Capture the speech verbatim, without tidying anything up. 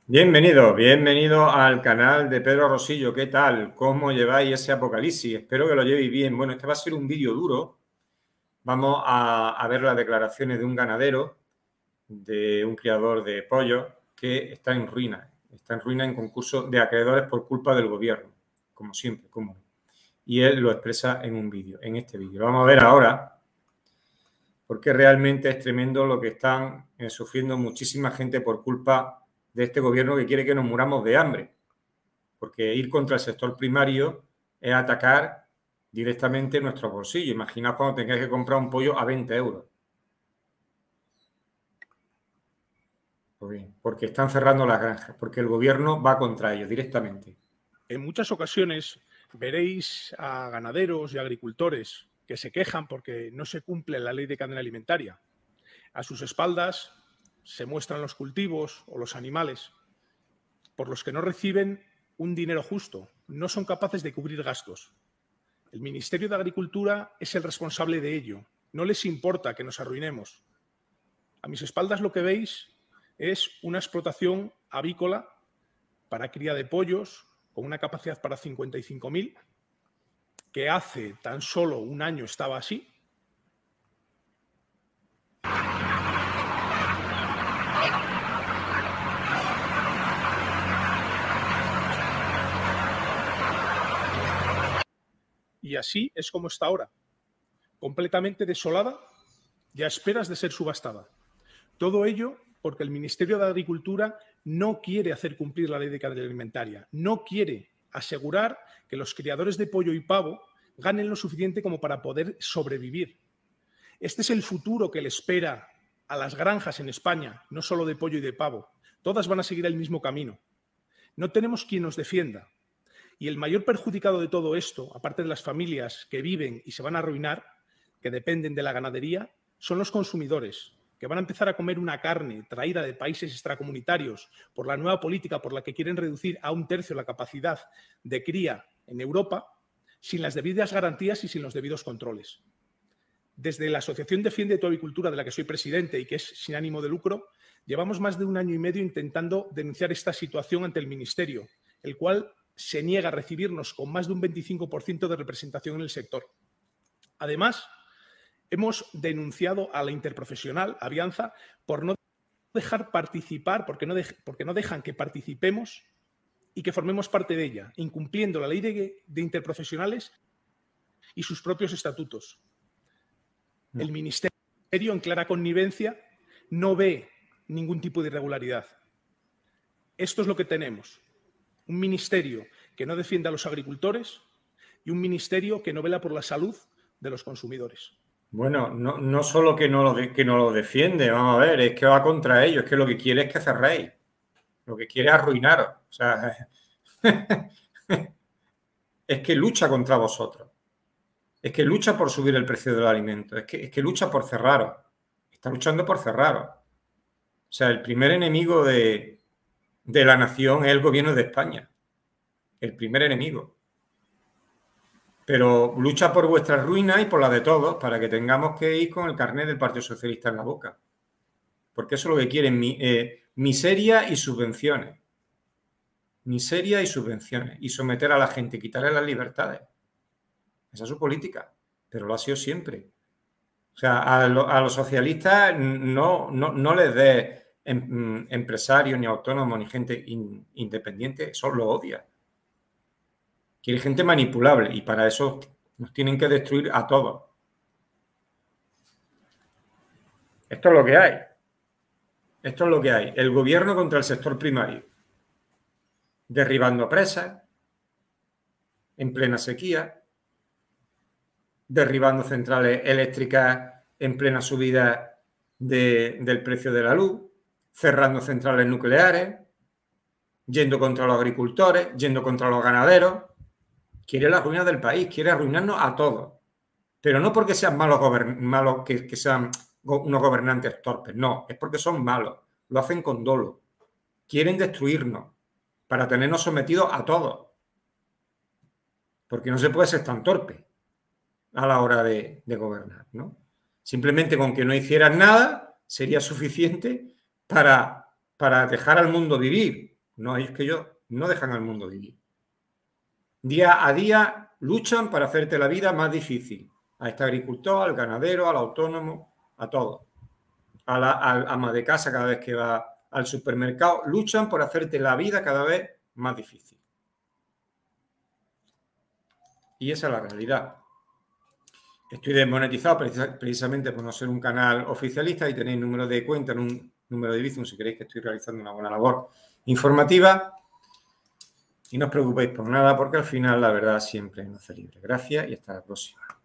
Bienvenido, bienvenido al canal de Pedro Rosillo. ¿Qué tal? ¿Cómo lleváis ese apocalipsis? Espero que lo llevéis bien. Bueno, este va a ser un vídeo duro. Vamos a, a ver las declaraciones de un ganadero, de un criador de pollos que está en ruina. Está en ruina en concurso de acreedores por culpa del gobierno, como siempre, como no. Y él lo expresa en un vídeo, en este vídeo. Lo vamos a ver ahora, porque realmente es tremendo lo que están eh, sufriendo muchísima gente por culpa de este gobierno que quiere que nos muramos de hambre. Porque ir contra el sector primario es atacar directamente nuestro bolsillo. Imaginaos cuando tengáis que comprar un pollo a veinte euros. Pues bien, porque están cerrando las granjas, porque el gobierno va contra ellos directamente. En muchas ocasiones veréis a ganaderos y agricultores que se quejan porque no se cumple la ley de cadena alimentaria. A sus espaldas se muestran los cultivos o los animales por los que no reciben un dinero justo, no son capaces de cubrir gastos. El Ministerio de Agricultura es el responsable de ello. No les importa que nos arruinemos. A mis espaldas lo que veis es una explotación avícola para cría de pollos con una capacidad para cincuenta y cinco mil, que hace tan solo un año estaba así. Y así es como está ahora, completamente desolada y a esperas de ser subastada. Todo ello porque el Ministerio de Agricultura no quiere hacer cumplir la ley de cadena alimentaria, no quiere asegurar que los criadores de pollo y pavo ganen lo suficiente como para poder sobrevivir. Este es el futuro que le espera a las granjas en España, no solo de pollo y de pavo. Todas van a seguir el mismo camino. No tenemos quien nos defienda. Y el mayor perjudicado de todo esto, aparte de las familias que viven y se van a arruinar, que dependen de la ganadería, son los consumidores, que van a empezar a comer una carne traída de países extracomunitarios por la nueva política por la que quieren reducir a un tercio la capacidad de cría en Europa, sin las debidas garantías y sin los debidos controles. Desde la Asociación Defiende tu Avicultura, de la que soy presidente y que es sin ánimo de lucro, llevamos más de un año y medio intentando denunciar esta situación ante el Ministerio, el cual se niega a recibirnos con más de un veinticinco por ciento de representación en el sector. Además, hemos denunciado a la interprofesional Avianza por no dejar participar, porque no, de, porque no dejan que participemos y que formemos parte de ella, incumpliendo la ley de, de interprofesionales y sus propios estatutos. No. El Ministerio, en clara connivencia, no ve ningún tipo de irregularidad. Esto es lo que tenemos. Un ministerio que no defiende a los agricultores y un ministerio que no vela por la salud de los consumidores. Bueno, no, no solo que no, lo de, que no lo defiende, vamos a ver, es que va contra ellos, es que lo que quiere es que cerréis, lo que quiere es arruinaros. O sea, es que lucha contra vosotros, es que lucha por subir el precio del alimento, es que, es que lucha por cerraros, está luchando por cerraros. O sea, el primer enemigo de, de la nación es el gobierno de España, el primer enemigo. Pero lucha por vuestra ruina y por la de todos, para que tengamos que ir con el carnet del Partido Socialista en la boca. Porque eso es lo que quieren, eh, miseria y subvenciones. Miseria y subvenciones. Y someter a la gente, quitarle las libertades. Esa es su política, pero lo ha sido siempre. O sea, a, lo, a los socialistas no, no, no les des em, empresarios, ni autónomos, ni gente in, independiente, eso lo odia. Quiere gente manipulable y para eso nos tienen que destruir a todos. Esto es lo que hay. Esto es lo que hay. El gobierno contra el sector primario. Derribando presas en plena sequía. Derribando centrales eléctricas en plena subida de, del precio de la luz. Cerrando centrales nucleares. Yendo contra los agricultores. Yendo contra los ganaderos. Quiere la ruina del país, quiere arruinarnos a todos. Pero no porque sean malos, malos que, que sean unos gobernantes torpes, no, es porque son malos, lo hacen con dolo. Quieren destruirnos para tenernos sometidos a todos. Porque no se puede ser tan torpe a la hora de, de gobernar, ¿no? Simplemente con que no hicieran nada sería suficiente para, para dejar al mundo vivir. No, es que ellos no dejan al mundo vivir. Día a día luchan para hacerte la vida más difícil. A este agricultor, al ganadero, al autónomo, a todos. A la al ama de casa cada vez que va al supermercado. Luchan por hacerte la vida cada vez más difícil. Y esa es la realidad. Estoy desmonetizado precisamente por no ser un canal oficialista y tenéis número de cuenta en un número de Bizum si queréis que estoy realizando una buena labor informativa. Y no os preocupéis por nada porque al final la verdad siempre nos hace libre. Gracias y hasta la próxima.